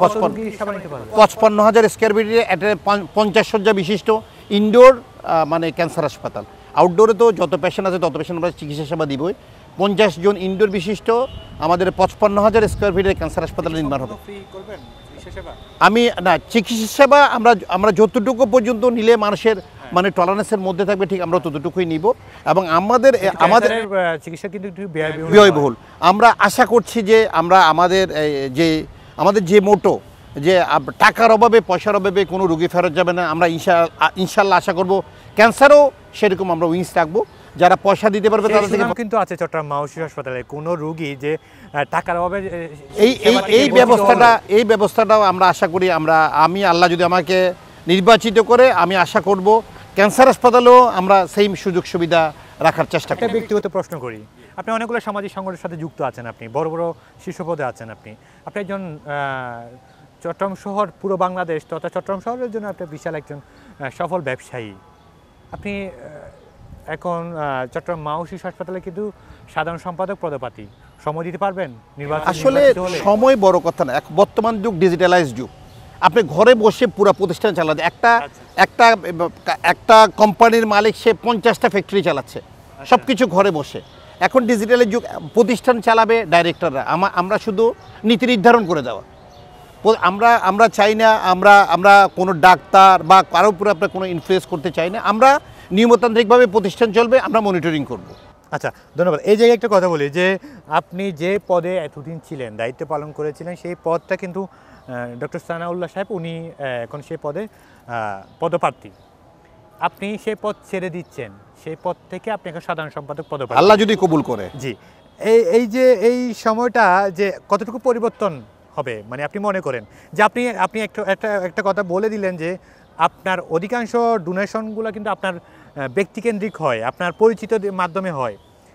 55,000 স্কয়ার ফিটের 50 শয্যা বিশিষ্ট ইনডোর ক্যান্সার হাসপাতাল। আউটডোরে তো যত পেশেন্ট আছে তত পেশেন্ট আমরা চিকিৎসা সেবা দিবই। 50 জন ইনডোর বিশিষ্ট আমাদের 55,000 স্কয়ার ফিটের ক্যান্সার হাসপাতাল নির্মাণ হবে। আমি না, চিকিৎসা সেবা আমরা যতটুকু পর্যন্ত নিলে মানুষের টলারেন্সের মধ্যে থাকবে, ঠিক আমরা ততটুকুই নিব। এবং আমাদের চিকিৎসা কিন্তু একটু ব্যয়বহুল। আমরা আশা করছি যে আমাদের যে মোটো, যে টাকার অভাবে পয়সার অভাবে কোনো রোগী ফেরত যাবে না। আমরা ইনশাল্লাহ আশা করব ক্যান্সারও সেরকম আমরা উইংস রাখবো, যারা পয়সা দিতে পারবে তাদের থেকে। কিন্তু আছে চট্টগ্রাম মা ও শিশু হাসপাতালে কোনো রোগী যে টাকার অভাবে এই ব্যবস্থাটাও আমরা আশা করি, আমি আল্লাহ যদি আমাকে নির্বাচিত করে, আমি আশা করব ক্যান্সার হাসপাতালেও আমরা সেই সুযোগ সুবিধা রাখার চেষ্টা করি। ব্যক্তিগত প্রশ্ন করি, আপনি অনেকগুলো সামাজিক সংগঠনের সাথে যুক্ত আছেন, আপনি বড় বড় শীর্ষ পদে আছেন, আপনি একজন চট্টগ্রাম শহর, পুরো বাংলাদেশ তথা চট্টগ্রাম শহরের জন্য একটা বিশাল একজন সফল ব্যবসায়ী। আপনি এখন চট্টগ্রাম মা ও শিশু হাসপাতালে কিন্তু সাধারণ সম্পাদক পদপ্রার্থী, সময় দিতে পারবেন নির্বাচন? আসলে সময় বড় কথা না, বর্তমান যুগ ডিজিটালাইজ যুগ। আপনি ঘরে বসে পুরো প্রতিষ্ঠান চালাতে, একটা কোম্পানির মালিক সে 50টা ফ্যাক্টরি চালাচ্ছে, সব কিছু ঘরে বসে। এখন ডিজিটালের যুগ, প্রতিষ্ঠান চালাবে ডাইরেক্টররা, আমরা শুধু নীতি নির্ধারণ করে দেওয়া। আমরা চাই না, আমরা কোনো ডাক্তার বা কারোর উপরে আমরা কোনো ইনফ্লুয়েন্স করতে চাই না। আমরা নিয়মতান্ত্রিকভাবে প্রতিষ্ঠান চলবে, আমরা মনিটরিং করব। আচ্ছা, ধন্যবাদ। এই জায়গায় একটা কথা বলি যে আপনি যে পদে এতদিন ছিলেন, দায়িত্ব পালন করেছিলেন, সেই পদটা কিন্তু ডক্টর সানাউল্লাহ সাহেব উনি এখন সেই পদে পদপ্রার্থী। আপনি সেই পদ ছেড়ে দিচ্ছেন, সেই পদ থেকে আপনি এখন সাধারণ সম্পাদক পদপ্রার্থী। আল্লাহ যদি কবুল করে। জি, এই যে এই সময়টা যে কতটুকু পরিবর্তন হবে, মানে আপনি মনে করেন যে আপনি একটা কথা বলে দিলেন যে আপনার অধিকাংশ ডোনেশনগুলো কিন্তু আপনার ব্যক্তিকেন্দ্রিক হয়, আপনার পরিচিত মাধ্যমে হয়।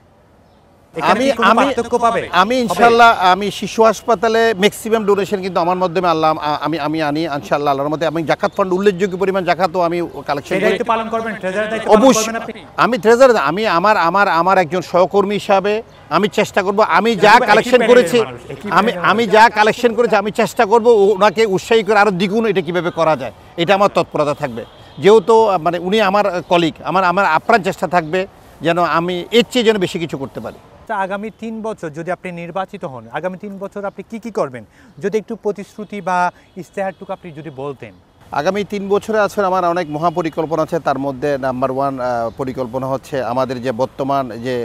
আমি ইনশাল্লাহ আমি শিশু হাসপাতালে ম্যাক্সিমাম ডোনেশন কিন্তু আমার মাধ্যমে আল্লাহ আমি আনি ইনশাল্লাহ আল্লাহর মধ্যে। আমি জাকাত ফান্ড উল্লেখযোগ্য পরিমাণ জাকাতও আমি কালেকশন করি। অবশ্যই আমি ট্রেজার আমার একজন সহকর্মী হিসাবে আমি চেষ্টা করব, আমি যা কালেকশন করেছি আমি চেষ্টা করব ওনাকে উৎসাহী করে আরও দ্বিগুণ এটা কীভাবে করা যায়, এটা আমার তৎপরতা থাকবে। যেহেতু মানে উনি আমার কলিগ, আমার আপ্রাণ চেষ্টা থাকবে যেন আমি এর চেয়ে যেন বেশি কিছু করতে পারি। আগামী 3 বছর যদি আপনি নির্বাচিত হন, আগামী 3 বছর আপনি কি করবেন, যদি একটু প্রতিশ্রুতি বা ইশতেহারটুকু আপনি যদি বলতেন। আগামী 3 বছরে আছে আমার অনেক মহাপরিকল্পনা আছে। তার মধ্যে নাম্বার 1 পরিকল্পনা হচ্ছে আমাদের যে বর্তমান যে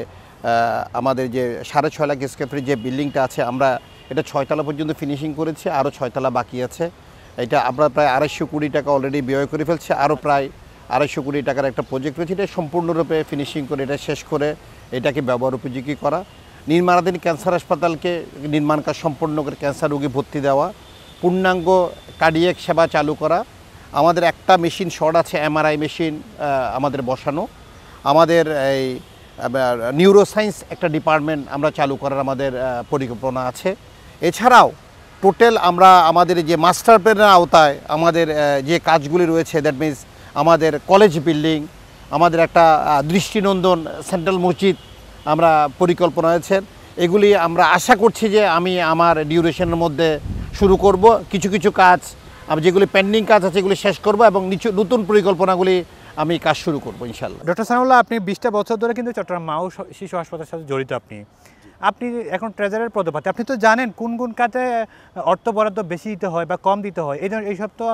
আমাদের যে 6.5 লাখ স্কয়ার ফিট যে বিল্ডিংটা আছে, আমরা এটা 6 তলা পর্যন্ত ফিনিশিং করেছি, আরও 6 তলা বাকি আছে। এটা আমরা প্রায় 250 কোটি টাকা অলরেডি ব্যয় করে ফেলছি, আরও প্রায় 250 কোটি টাকার একটা প্রজেক্ট রয়েছে। এটা সম্পূর্ণরূপে ফিনিশিং করে এটা শেষ করে এটাকে ব্যবহার উপযোগী করা, নির্মাণাধীন ক্যান্সার হাসপাতালকে নির্মাণ কাজ সম্পন্ন করে ক্যান্সার রোগী ভর্তি দেওয়া, পূর্ণাঙ্গ কার্ডিয়াক সেবা চালু করা। আমাদের একটা মেশিন শর্ট আছে, এমআরআই মেশিন আমাদের বসানো। আমাদের এই নিউরোসায়েন্স একটা ডিপার্টমেন্ট আমরা চালু করার আমাদের পরিকল্পনা আছে। এছাড়াও টোটাল আমরা আমাদের যে মাস্টার প্ল্যানের আওতায় আমাদের যে কাজগুলি রয়েছে, দ্যাট মিনস আমাদের কলেজ বিল্ডিং, আমাদের একটা দৃষ্টিনন্দন সেন্ট্রাল মসজিদ আমরা পরিকল্পনা হয়েছে। এগুলি আমরা আশা করছি যে আমি আমার ডিউরেশনের মধ্যে শুরু করব। কিছু কাজ আমি যেগুলি পেন্ডিং কাজ আছে এগুলি শেষ করব এবং নতুন পরিকল্পনাগুলি আমি কাজ শুরু করব ইনশাল্লাহ। ডক্টর সানাউল্লাহ, আপনি 20টা বছর ধরে কিন্তু চট্টগ্রাম মা ও শিশু হাসপাতালের সাথে জড়িত। আপনি এখন ট্রেজারের পদপ্রার্থী, আপনি তো জানেন কোন খাতে অর্থ বরাদ্দ বেশি দিতে হয় বা কম দিতে হয়, এইসব তো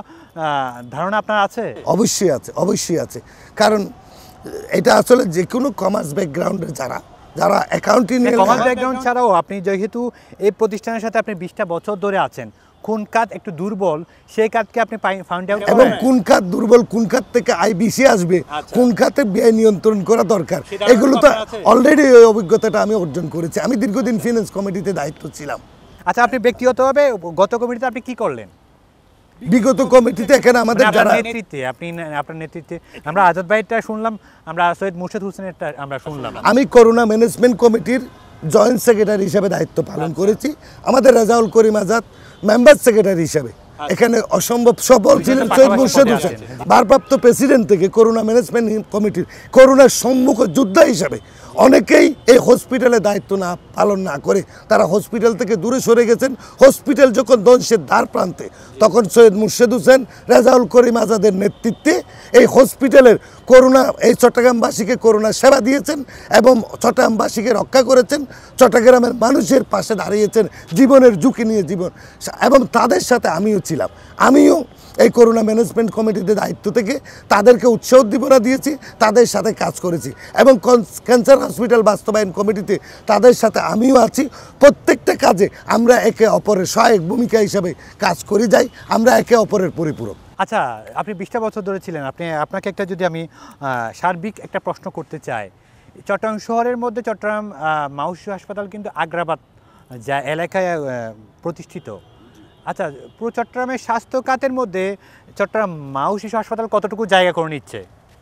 ধারণা আপনার আছে? অবশ্যই আছে, কারণ এটা আসলে যে কোনো কমার্স ব্যাকগ্রাউন্ডের যারা অ্যাকাউন্টিং কমার্স ব্যাকগ্রাউন্ড ছাড়াও আপনি যেহেতু এই প্রতিষ্ঠানের সাথে আপনি 20টা বছর ধরে আছেন, কোন খাত একটু দুর্বল সেই খাতকে আপনি ফাইন্ড আউট এবং কোন খাত দুর্বল, কোন খাত থেকে আয় বেশি আসবে, কোন খাতে ব্যয় নিয়ন্ত্রণ করা দরকার, এগুলো তো অলরেডি ওই অভিজ্ঞতাটা আমি অর্জন করেছি। আমি দীর্ঘদিন ফিনান্স কমিটিতে দায়িত্ব ছিলাম। আচ্ছা, আপনি ব্যক্তিগতভাবে গত কমিটিতে আপনি কি করলেন? বিগত কমিটিতে এখানে আমাদের যারা আপনার নেতৃত্বে আমরা আজাদ ভাইটা শুনলাম, আমরা সৈয়দ মুর্শেদ হোসেনেরটা আমরা শুনলাম। আমি করোনা ম্যানেজমেন্ট কমিটির জয়েন্ট সেক্রেটারি হিসেবে দায়িত্ব পালন করেছি। আমাদের রাজাউল করিম আজাদ মেম্বার সেক্রেটারি হিসেবে এখানে অসম্ভব সফল ছিলেন। সৈয়দ মুর্শেদ হোসেন ভারপ্রাপ্ত প্রেসিডেন্ট থেকে করোনা ম্যানেজমেন্ট কমিটির করোনার সম্মুখ যোদ্ধা হিসাবে অনেকেই এই হসপিটালে দায়িত্ব পালন না করে তারা হসপিটাল থেকে দূরে সরে গেছেন। হসপিটাল যখন ধ্বংসের দ্বার প্রান্তে, তখন সৈয়দ মুর্শেদ হোসেন, রাজাউল করিম আজাদের নেতৃত্বে এই হসপিটালের এই চট্টগ্রামবাসীকে করোনা সেবা দিয়েছেন এবং চট্টগ্রামবাসীকে রক্ষা করেছেন। চট্টগ্রামের মানুষের পাশে দাঁড়িয়েছেন জীবনের ঝুঁকি নিয়ে এবং তাদের সাথে আমিও ছিলাম। আমিও এই করোনা ম্যানেজমেন্ট কমিটিতে দায়িত্ব থেকে তাদেরকে উৎসাহ উদ্দীপনা দিয়েছি, তাদের সাথে কাজ করেছি এবং ক্যান্সার হসপিটাল বাস্তবায়ন কমিটিতে তাদের সাথে আমিও আছি। প্রত্যেকটা কাজে আমরা একে অপরের সহায়ক ভূমিকা হিসাবে কাজ করে যাই, আমরা একে অপরের পরিপূরক। আচ্ছা, আপনি 20টা বছর ধরে ছিলেন, আপনাকে একটা যদি আমি সার্বিক একটা প্রশ্ন করতে চাই, চট্টগ্রাম শহরের মধ্যে চট্টগ্রাম মা ও শিশু হাসপাতাল কিন্তু আগ্রাবাদ যা এলাকায় প্রতিষ্ঠিত। আচ্ছা, পুরো চট্টগ্রামের স্বাস্থ্য খাতের মধ্যে চট্টগ্রাম মা ও শিশু হাসপাতাল কতটুকু জায়গা করে নিচ্ছে?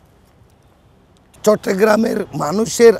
চট্টগ্রামের মানুষের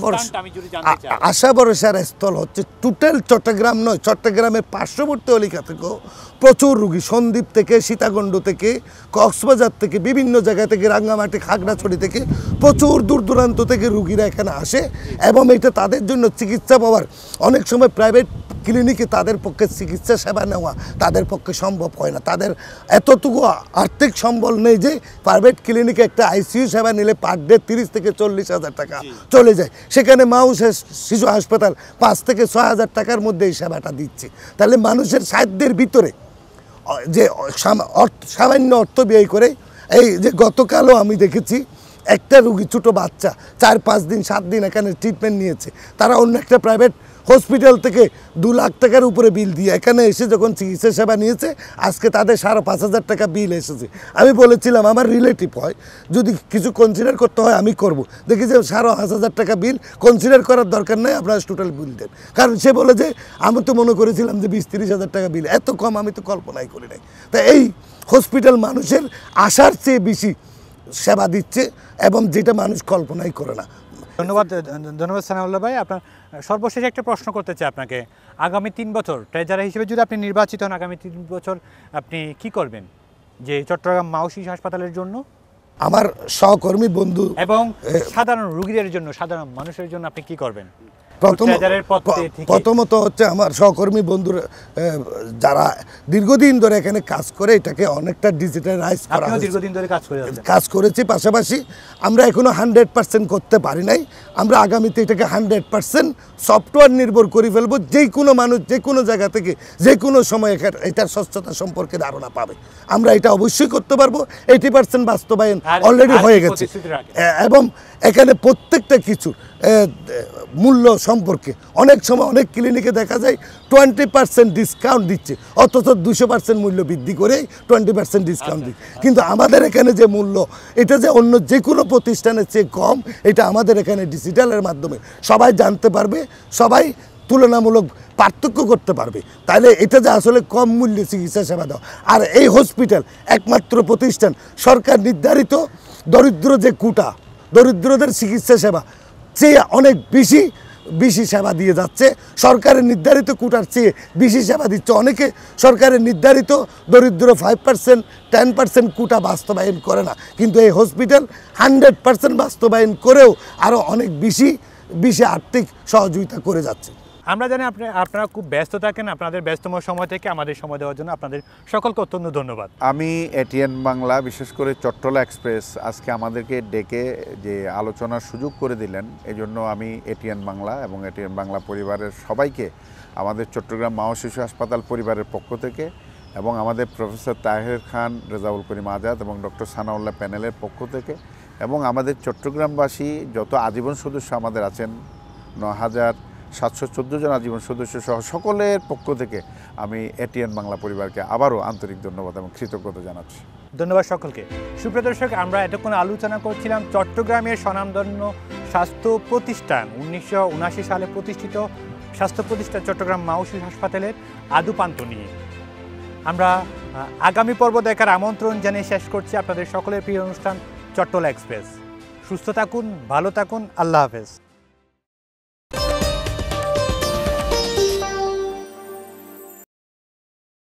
আশা ভরসার স্থল হচ্ছে টোটাল চট্টগ্রাম নয়, চট্টগ্রামের পার্শ্ববর্তী এলাকা থেকেও প্রচুর রুগী, সন্দ্বীপ থেকে, সীতাকুণ্ড থেকে, কক্সবাজার থেকে, বিভিন্ন জায়গা থেকে, রাঙ্গামাটি, খাগড়াছড়ি থেকে প্রচুর দূর দূরান্ত থেকে রুগীরা এখানে আসে এবং এটা তাদের জন্য চিকিৎসা পাওয়ার অনেক সময় প্রাইভেট ক্লিনিকে তাদের পক্ষে চিকিৎসা সেবা নেওয়া তাদের পক্ষে সম্ভব হয় না। তাদের এতটুকু আর্থিক সম্বল নেই যে প্রাইভেট ক্লিনিকে একটা আইসিইউ সেবা নিলে পার ডে 30 থেকে 40,000 টাকা চলে যায়। সেখানে মা ও শিশু হাসপাতাল 5 থেকে 6,000 টাকার মধ্যে এই সেবাটা দিচ্ছে। তাহলে মানুষের সাধ্যের ভিতরে যে সামান্য অর্থ ব্যয় করে, এই যে গতকালও আমি দেখেছি একটা রুগী ছোটো বাচ্চা 4-5 দিন 7 দিন এখানে ট্রিটমেন্ট নিয়েছে, তারা অন্য একটা প্রাইভেট হসপিটাল থেকে 2 লাখ টাকার উপরে বিল দিয়ে এখানে এসে যখন চিকিৎসা সেবা নিয়েছে, আজকে তাদের 5,500 টাকা বিল এসেছে। আমি বলেছিলাম আমার রিলেটিভ হয়, যদি কিছু কনসিডার করতে হয় আমি করব। দেখি যে 5,500 টাকা বিল কনসিডার করার দরকার নেই, আপনারা টোটাল বিল দেন। কারণ সে বলে যে আমি তো মনে করেছিলাম যে 20-30 হাজার টাকা বিল, এত কম আমি তো কল্পনাই করি নাই। তা এই হসপিটাল মানুষের আশার চেয়ে বেশি সেবা দিচ্ছে এবং যেটা মানুষ কল্পনাই করে না। ধন্যবাদ ধন্যবাদ সানাউল্লাহ ভাই। আপনার সর্বশেষ একটা প্রশ্ন করতে চাই আপনাকে, আগামী 3 বছর ট্রেজারার হিসেবে যদি আপনি নির্বাচিত হন, আগামী 3 বছর আপনি কি করবেন যে চট্টগ্রাম মাও শিশু হাসপাতালের জন্য, আমার সহকর্মী বন্ধু এবং সাধারণ রোগীদের জন্য, সাধারণ মানুষের জন্য আপনি কি করবেন? প্রথমত হচ্ছে আমার সহকর্মী বন্ধুরা যারা দীর্ঘদিন ধরে এখানে কাজ করে, এটাকে অনেকটা ডিজিটালাইজ করা হয়েছে। দীর্ঘদিন ধরে কাজ করেছি, পাশাপাশি আমরা এখনো 100% করতে পারি নাই। আমরা আগামীতে এটাকে 100% সফটওয়্যার নির্ভর করে ফেলবো। যে কোনো মানুষ যে কোনো জায়গা থেকে যে কোনো সময় এটার স্বচ্ছতা সম্পর্কে ধারণা পাবে। আমরা এটা অবশ্যই করতে পারবো। 80% বাস্তবায়ন অলরেডি হয়ে গেছে এবং এখানে প্রত্যেকটা কিছু মূল্য সম্পর্কে অনেক সময় অনেক ক্লিনিকে দেখা যায় 20% ডিসকাউন্ট দিচ্ছে, অথচ 200% মূল্য বৃদ্ধি করে 20% ডিসকাউন্ট দিচ্ছে। কিন্তু আমাদের এখানে যে মূল্য, এটা যে অন্য যে কোনো প্রতিষ্ঠানের চেয়ে কম, এটা আমাদের এখানে ডিজিটালের মাধ্যমে সবাই জানতে পারবে, সবাই তুলনামূলক পার্থক্য করতে পারবে। তাহলে এটা যে আসলে কম মূল্যে চিকিৎসা সেবা দেওয়া। আর এই হসপিটাল একমাত্র প্রতিষ্ঠান সরকার নির্ধারিত দরিদ্র যে কোটা, দরিদ্রদের চিকিৎসা সেবা চেয়ে অনেক বেশি সেবা দিয়ে যাচ্ছে। সরকারের নির্ধারিত কোটার চেয়ে বেশি সেবা দিচ্ছে। অনেকে সরকারের নির্ধারিত দরিদ্র 5%, 10% কোটা বাস্তবায়ন করে না, কিন্তু এই হসপিটাল 100% বাস্তবায়ন করেও আরও অনেক বেশি আর্থিক সহযোগিতা করে যাচ্ছে। আমরা জানি আপনারা খুব ব্যস্ত থাকেন, আপনাদের ব্যস্ততম সময় থেকে আমাদের সময় দেওয়ার জন্য আপনাদের সকলকে অত্যন্ত ধন্যবাদ। আমি এটিএন বাংলা, বিশেষ করে চট্টলা এক্সপ্রেস আজকে আমাদেরকে ডেকে যে আলোচনার সুযোগ করে দিলেন, এজন্য আমি এটিএন বাংলা এবং এটিএন বাংলা পরিবারের সবাইকে আমাদের চট্টগ্রাম মাও শিশু হাসপাতাল পরিবারের পক্ষ থেকে এবং আমাদের প্রফেসর তাহের খান, রেজাউল করিম আজাদ এবং ডক্টর সানাউল্লাহ প্যানেলের পক্ষ থেকে এবং আমাদের চট্টগ্রামবাসী যত আজীবন সদস্য আমাদের আছেন, 9,714 জন আজীবন সদস্য সহ সকলের পক্ষ থেকে আমি এটিএন বাংলা পরিবারকে আবারও আন্তরিক ধন্যবাদ এবং কৃতজ্ঞতা জানাচ্ছি। ধন্যবাদ সকলকে। সুপ্রিয় দর্শক, আমরা এতক্ষণ আলোচনা করছিলাম চট্টগ্রামের স্বনামধন্য স্বাস্থ্য প্রতিষ্ঠান, 1979 সালে প্রতিষ্ঠিত স্বাস্থ্য প্রতিষ্ঠান চট্টগ্রাম মাও শিশু হাসপাতালের আদুপান্ত নিয়ে। আমরা আগামী পর্ব দেখার আমন্ত্রণ জানিয়ে শেষ করছি আপনাদের সকলের প্রিয় অনুষ্ঠান চট্টলা এক্সপ্রেস। সুস্থ থাকুন, ভালো থাকুন, আল্লাহ হাফেজ।